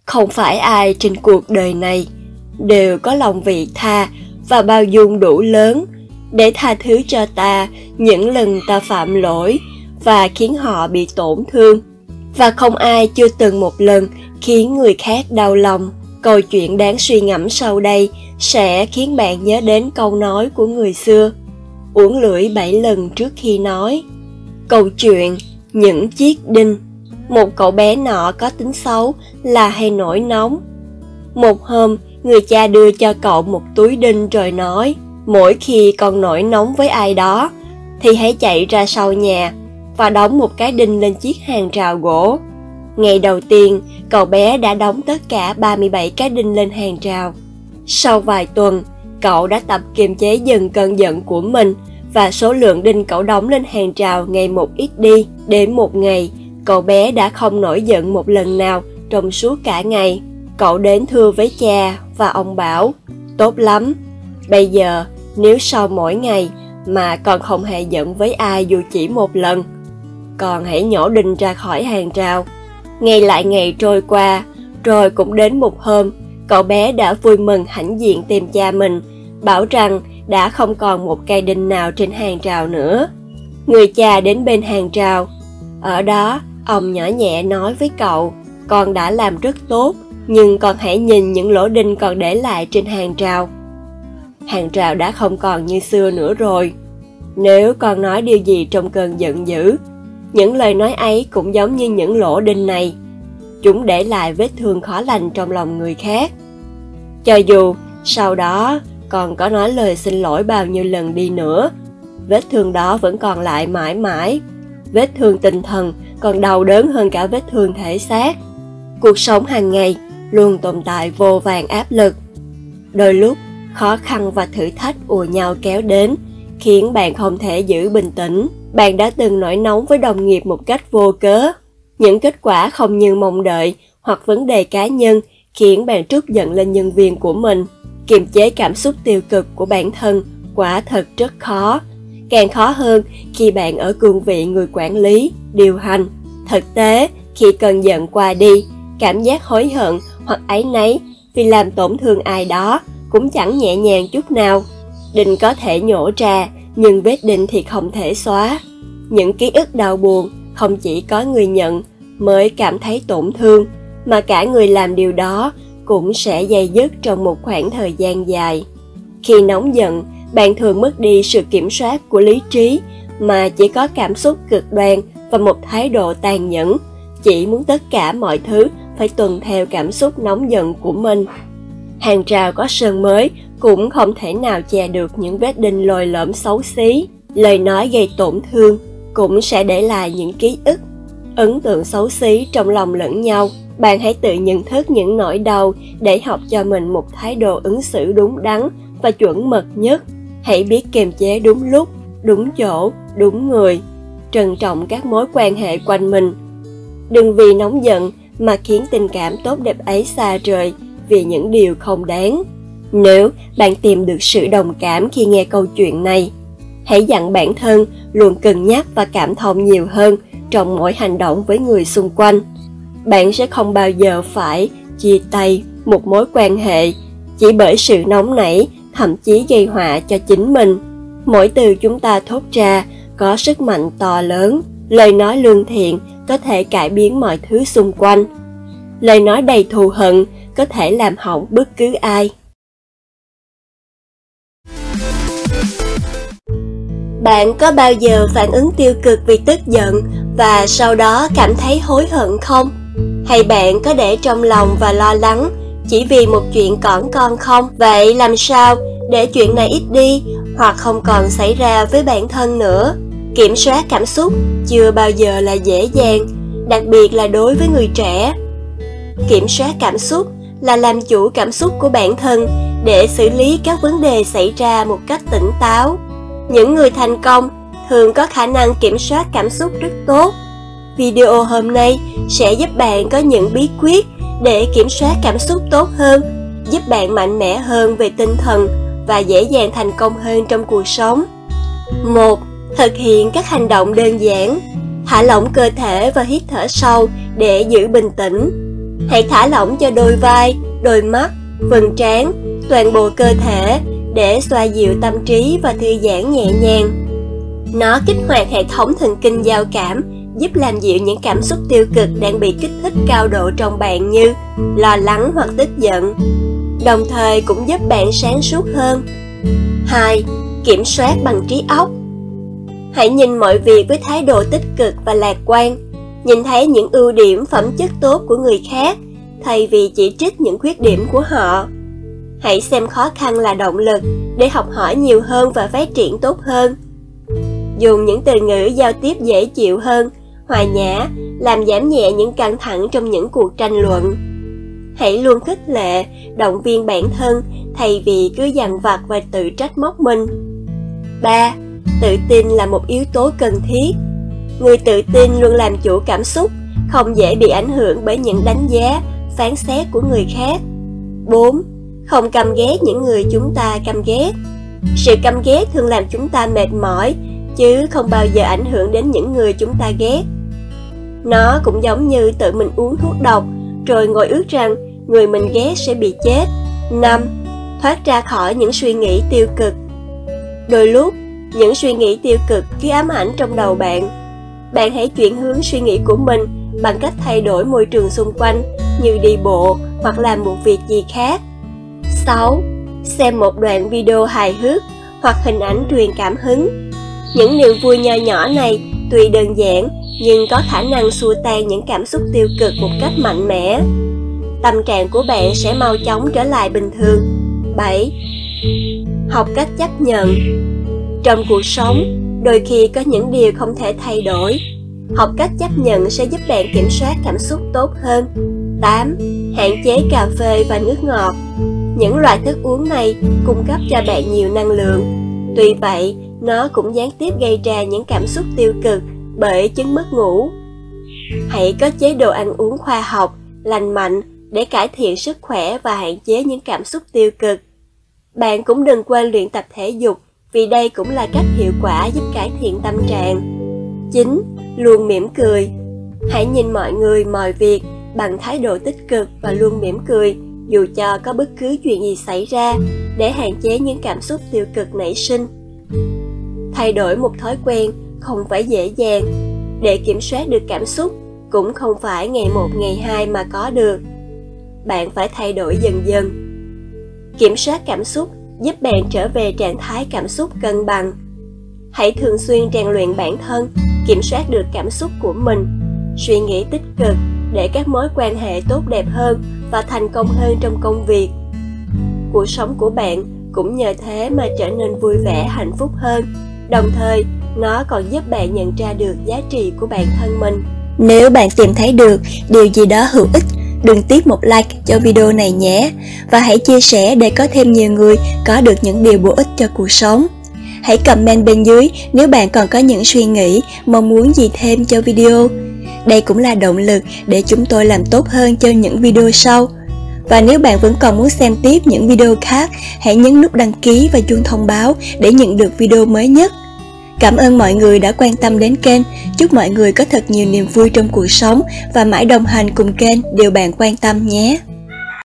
Không phải ai trên cuộc đời này đều có lòng vị tha và bao dung đủ lớn để tha thứ cho ta những lần ta phạm lỗi và khiến họ bị tổn thương. Và không ai chưa từng một lần khiến người khác đau lòng. Câu chuyện đáng suy ngẫm sau đây sẽ khiến bạn nhớ đến câu nói của người xưa: uốn lưỡi 7 lần trước khi nói. Câu chuyện những chiếc đinh. Một cậu bé nọ có tính xấu là hay nổi nóng. Một hôm, người cha đưa cho cậu một túi đinh rồi nói: mỗi khi con nổi nóng với ai đó thì hãy chạy ra sau nhà và đóng một cái đinh lên chiếc hàng rào gỗ. Ngày đầu tiên, cậu bé đã đóng tất cả 37 cái đinh lên hàng rào. Sau vài tuần, cậu đã tập kiềm chế dần cơn giận của mình và số lượng đinh cậu đóng lên hàng rào ngày một ít đi. Đến một ngày, cậu bé đã không nổi giận một lần nào trong suốt cả ngày. Cậu đến thưa với cha và ông bảo: tốt lắm, bây giờ nếu sau mỗi ngày mà con không hề giận với ai dù chỉ một lần, con hãy nhổ đinh ra khỏi hàng rào. Ngày lại ngày trôi qua, rồi cũng đến một hôm, cậu bé đã vui mừng hãnh diện tìm cha mình, bảo rằng đã không còn một cây đinh nào trên hàng rào nữa. Người cha đến bên hàng rào. Ở đó, ông nhỏ nhẹ nói với cậu: con đã làm rất tốt, nhưng con hãy nhìn những lỗ đinh còn để lại trên hàng rào. Hàng rào đã không còn như xưa nữa rồi. Nếu con nói điều gì trong cơn giận dữ, những lời nói ấy cũng giống như những lỗ đinh này. Chúng để lại vết thương khó lành trong lòng người khác. Cho dù sau đó con có nói lời xin lỗi bao nhiêu lần đi nữa, vết thương đó vẫn còn lại mãi mãi. Vết thương tinh thần còn đau đớn hơn cả vết thương thể xác. Cuộc sống hàng ngày luôn tồn tại vô vàn áp lực. Đôi lúc, khó khăn và thử thách ùa nhau kéo đến, khiến bạn không thể giữ bình tĩnh. Bạn đã từng nổi nóng với đồng nghiệp một cách vô cớ. Những kết quả không như mong đợi hoặc vấn đề cá nhân khiến bạn trút giận lên nhân viên của mình. Kiềm chế cảm xúc tiêu cực của bản thân quả thật rất khó. Càng khó hơn khi bạn ở cương vị người quản lý, điều hành. Thực tế, khi cơn giận qua đi, cảm giác hối hận hoặc áy náy vì làm tổn thương ai đó cũng chẳng nhẹ nhàng chút nào. Đinh có thể nhổ ra, nhưng vết đinh thì không thể xóa. Những ký ức đau buồn không chỉ có người nhận mới cảm thấy tổn thương, mà cả người làm điều đó cũng sẽ day dứt trong một khoảng thời gian dài. Khi nóng giận, bạn thường mất đi sự kiểm soát của lý trí mà chỉ có cảm xúc cực đoan và một thái độ tàn nhẫn, chỉ muốn tất cả mọi thứ phải tuân theo cảm xúc nóng giận của mình. Hàng rào có sơn mới cũng không thể nào che được những vết đinh lồi lõm xấu xí. Lời nói gây tổn thương cũng sẽ để lại những ký ức, ấn tượng xấu xí trong lòng lẫn nhau. Bạn hãy tự nhận thức những nỗi đau để học cho mình một thái độ ứng xử đúng đắn và chuẩn mực nhất. Hãy biết kiềm chế đúng lúc, đúng chỗ, đúng người. Trân trọng các mối quan hệ quanh mình. Đừng vì nóng giận mà khiến tình cảm tốt đẹp ấy xa rời vì những điều không đáng. Nếu bạn tìm được sự đồng cảm khi nghe câu chuyện này, hãy dặn bản thân luôn cân nhắc và cảm thông nhiều hơn trong mỗi hành động với người xung quanh. Bạn sẽ không bao giờ phải chia tay một mối quan hệ chỉ bởi sự nóng nảy, thậm chí gây họa cho chính mình. Mỗi từ chúng ta thốt ra có sức mạnh to lớn. Lời nói lương thiện có thể cải biến mọi thứ xung quanh. Lời nói đầy thù hận có thể làm hỏng bất cứ ai. Bạn có bao giờ phản ứng tiêu cực vì tức giận và sau đó cảm thấy hối hận không? Hay bạn có để trong lòng và lo lắng chỉ vì một chuyện cỏn con không? Vậy làm sao để chuyện này ít đi hoặc không còn xảy ra với bản thân nữa? Kiểm soát cảm xúc chưa bao giờ là dễ dàng, đặc biệt là đối với người trẻ. Kiểm soát cảm xúc là làm chủ cảm xúc của bản thân để xử lý các vấn đề xảy ra một cách tỉnh táo. Những người thành công thường có khả năng kiểm soát cảm xúc rất tốt. Video hôm nay sẽ giúp bạn có những bí quyết để kiểm soát cảm xúc tốt hơn, giúp bạn mạnh mẽ hơn về tinh thần và dễ dàng thành công hơn trong cuộc sống. 1. Thực hiện các hành động đơn giản. Thả lỏng cơ thể và hít thở sâu để giữ bình tĩnh. Hãy thả lỏng cho đôi vai, đôi mắt, phần trán, toàn bộ cơ thể để xoa dịu tâm trí và thư giãn nhẹ nhàng. Nó kích hoạt hệ thống thần kinh giao cảm, giúp làm dịu những cảm xúc tiêu cực đang bị kích thích cao độ trong bạn như lo lắng hoặc tức giận, đồng thời cũng giúp bạn sáng suốt hơn. 2. Kiểm soát bằng trí óc. Hãy nhìn mọi việc với thái độ tích cực và lạc quan, nhìn thấy những ưu điểm phẩm chất tốt của người khác thay vì chỉ trích những khuyết điểm của họ. Hãy xem khó khăn là động lực để học hỏi nhiều hơn và phát triển tốt hơn. Dùng những từ ngữ giao tiếp dễ chịu hơn, hòa nhã, làm giảm nhẹ những căng thẳng trong những cuộc tranh luận. Hãy luôn khích lệ, động viên bản thân thay vì cứ dằn vặt và tự trách móc mình. 3. Tự tin là một yếu tố cần thiết. Người tự tin luôn làm chủ cảm xúc, không dễ bị ảnh hưởng bởi những đánh giá, phán xét của người khác. 4. Không căm ghét những người chúng ta căm ghét. Sự căm ghét thường làm chúng ta mệt mỏi, chứ không bao giờ ảnh hưởng đến những người chúng ta ghét. Nó cũng giống như tự mình uống thuốc độc, rồi ngồi ước rằng người mình ghét sẽ bị chết. 5. Thoát ra khỏi những suy nghĩ tiêu cực. Đôi lúc, những suy nghĩ tiêu cực cứ ám ảnh trong đầu bạn. Bạn hãy chuyển hướng suy nghĩ của mình bằng cách thay đổi môi trường xung quanh, như đi bộ hoặc làm một việc gì khác. 6. Xem một đoạn video hài hước hoặc hình ảnh truyền cảm hứng. Những niềm vui nho nhỏ này tuy đơn giản nhưng có khả năng xua tan những cảm xúc tiêu cực một cách mạnh mẽ. Tâm trạng của bạn sẽ mau chóng trở lại bình thường. 7. Học cách chấp nhận. Trong cuộc sống, đôi khi có những điều không thể thay đổi. Học cách chấp nhận sẽ giúp bạn kiểm soát cảm xúc tốt hơn. 8. Hạn chế cà phê và nước ngọt. Những loại thức uống này cung cấp cho bạn nhiều năng lượng. Tuy vậy, nó cũng gián tiếp gây ra những cảm xúc tiêu cực bởi chứng mất ngủ. Hãy có chế độ ăn uống khoa học, lành mạnh để cải thiện sức khỏe và hạn chế những cảm xúc tiêu cực. Bạn cũng đừng quên luyện tập thể dục, vì đây cũng là cách hiệu quả giúp cải thiện tâm trạng. 9. Luôn mỉm cười. Hãy nhìn mọi người, mọi việc bằng thái độ tích cực và luôn mỉm cười, dù cho có bất cứ chuyện gì xảy ra, để hạn chế những cảm xúc tiêu cực nảy sinh. Thay đổi một thói quen không phải dễ dàng. Để kiểm soát được cảm xúc cũng không phải ngày 1 ngày 2 mà có được. Bạn phải thay đổi dần dần. Kiểm soát cảm xúc giúp bạn trở về trạng thái cảm xúc cân bằng. Hãy thường xuyên rèn luyện bản thân, kiểm soát được cảm xúc của mình, suy nghĩ tích cực để các mối quan hệ tốt đẹp hơn và thành công hơn trong công việc. Cuộc sống của bạn cũng nhờ thế mà trở nên vui vẻ, hạnh phúc hơn. Đồng thời, nó còn giúp bạn nhận ra được giá trị của bản thân mình. Nếu bạn tìm thấy được điều gì đó hữu ích, đừng tiếc một like cho video này nhé. Và hãy chia sẻ để có thêm nhiều người có được những điều bổ ích cho cuộc sống. Hãy comment bên dưới nếu bạn còn có những suy nghĩ, mong muốn gì thêm cho video. Đây cũng là động lực để chúng tôi làm tốt hơn cho những video sau. Và nếu bạn vẫn còn muốn xem tiếp những video khác, hãy nhấn nút đăng ký và chuông thông báo để nhận được video mới nhất. Cảm ơn mọi người đã quan tâm đến kênh. Chúc mọi người có thật nhiều niềm vui trong cuộc sống và mãi đồng hành cùng kênh điều bạn quan tâm nhé.